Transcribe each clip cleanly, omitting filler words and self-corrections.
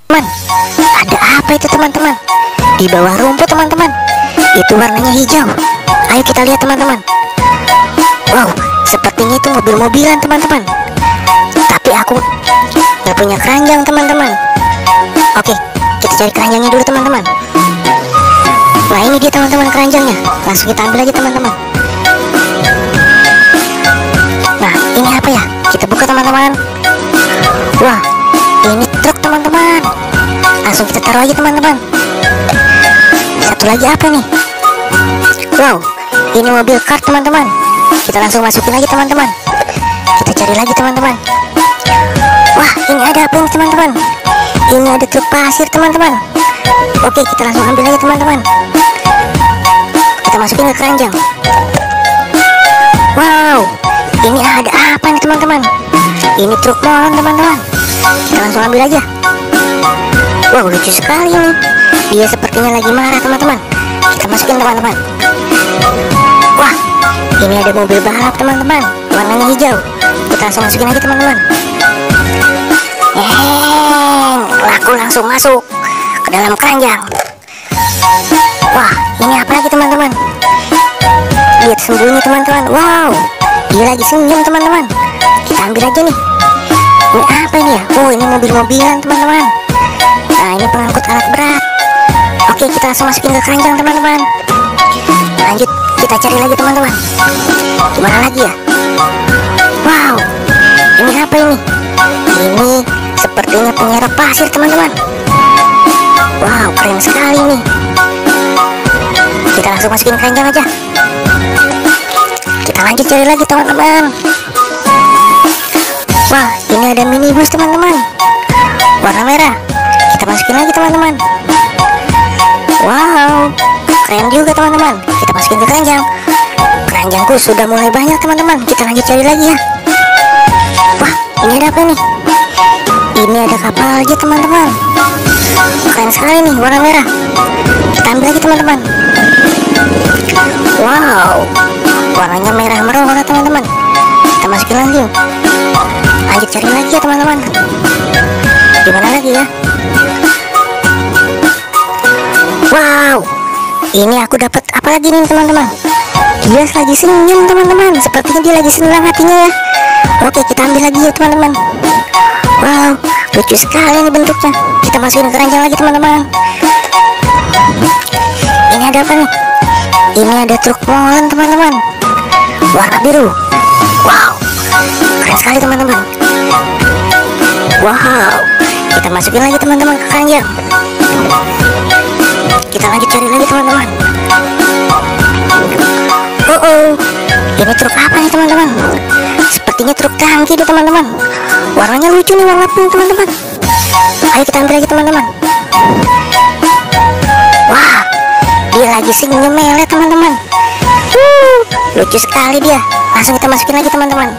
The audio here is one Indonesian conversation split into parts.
Teman, ada apa itu teman-teman? Di bawah rumput teman-teman. Itu warnanya hijau. Ayo kita lihat teman-teman. Wow, sepertinya itu mobil-mobilan teman-teman. Tapi aku nggak punya keranjang teman-teman. Oke, kita cari keranjangnya dulu teman-teman. Nah ini dia teman-teman keranjangnya. Langsung kita ambil aja teman-teman. Nah ini apa ya? Kita buka teman-teman. Wah, ini truk teman-teman. Langsung kita taruh aja teman-teman. Satu lagi apa nih? Wow, ini mobil kart teman-teman. Kita langsung masukin lagi teman-teman. Kita cari lagi teman-teman. Wah, ini ada apa ini teman-teman? Ini ada truk pasir teman-teman. Oke, kita langsung ambil aja teman-teman. Kita masukin ke keranjang. Wow, ini ada apa nih teman-teman? Ini truk molen teman-teman. Kita langsung ambil aja. Wow, lucu sekali nih. Dia sepertinya lagi marah teman-teman. Kita masukin teman-teman. Wah, ini ada mobil balap teman-teman. Warnanya hijau. Kita langsung masukin aja teman-teman. Aku langsung masuk ke dalam keranjang. Wah, ini apa lagi teman-teman? Lihat sembunyi teman-teman. Wow, dia lagi senyum teman-teman. Kita ambil aja nih. Ini apa ini ya? Oh, ini mobil-mobilan teman-teman. Nah, ini pengangkut alat berat. Oke, kita langsung masukin ke keranjang teman-teman. Lanjut, kita cari lagi teman-teman. Gimana lagi ya? Wow, ini apa ini? Ini sepertinya penyerap pasir teman-teman. Wow, keren sekali nih. Kita langsung masukin keranjang aja. Kita lanjut cari lagi teman-teman. Wah, ini ada minibus teman-teman. Warna merah. Kita masukin lagi teman-teman. Wow, keren juga teman-teman. Kita masukin ke keranjang. Keranjangku sudah mulai banyak teman-teman. Kita lanjut cari lagi ya. Wah, ini ada apa nih? Ini ada kapal aja teman-teman. Keren sekali nih, warna merah. Kita ambil lagi teman-teman. Wow, warnanya merah merona teman-teman. Kita masukin lagi. Lanjut cari lagi ya teman-teman. Gimana lagi ya? Wow, ini aku dapat apa lagi nih teman-teman? Dia lagi senyum teman-teman. Sepertinya dia lagi senang hatinya ya. Oke, kita ambil lagi ya teman-teman. Wow, lucu sekali nih bentuknya. Kita masukin keranjang lagi teman-teman. Ini ada apa nih? Ini ada truk molen teman-teman. Warna biru. Wow, keren sekali teman-teman. Wow, kita masukin lagi teman-teman ke keranjang. Kita lanjut cari lagi teman-teman. Ini truk apa nih teman-teman? Sepertinya truk tangki deh teman-teman. Warnanya lucu nih, warna pink teman-teman. Ayo kita ambil lagi teman-teman. Wah, dia lagi senyum mele teman-teman. Lucu sekali dia. Langsung kita masukin lagi teman-teman.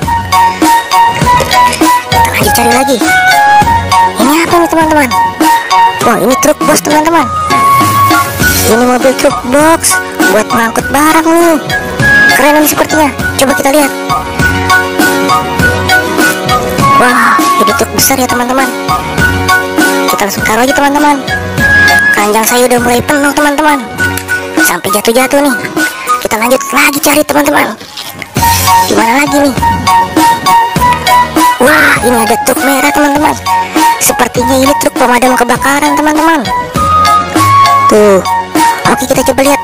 Kita lanjut cari lagi. Ini apa nih teman-teman? Wah, ini truk bos teman-teman. Ini mobil truk box buat mengangkut barang nih. Keren ini sepertinya. Coba kita lihat. Wah, ini truk besar ya teman-teman. Kita langsung taruh aja teman-teman. Keranjang saya udah mulai penuh teman-teman. Sampai jatuh-jatuh nih. Kita lanjut lagi cari teman-teman. Gimana lagi nih? Wah, ini ada truk merah teman-teman. Sepertinya ini truk pemadam kebakaran teman-teman. Tuh. Oke, kita coba lihat.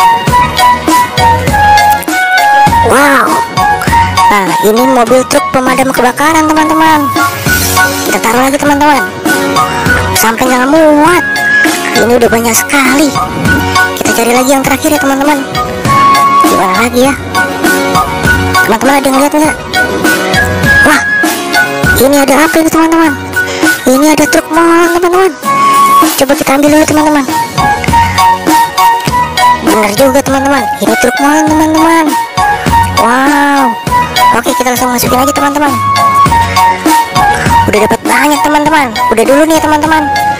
Wow. Nah, ini mobil truk pemadam kebakaran teman-teman. Kita taruh lagi teman-teman. Sampai nggak muat. Ini udah banyak sekali. Kita cari lagi yang terakhir ya teman-teman. Gimana lagi ya? Teman-teman ada ngeliat nggak? Wah, ini ada apa ini teman-teman? Ini ada truk molen teman-teman. Coba kita ambil dulu teman-teman. Benar juga teman-teman, ini truk molen teman-teman. Wow. Oke, kita langsung masukin aja teman-teman. Udah dapat banyak teman-teman. Udah dulu nih teman-teman.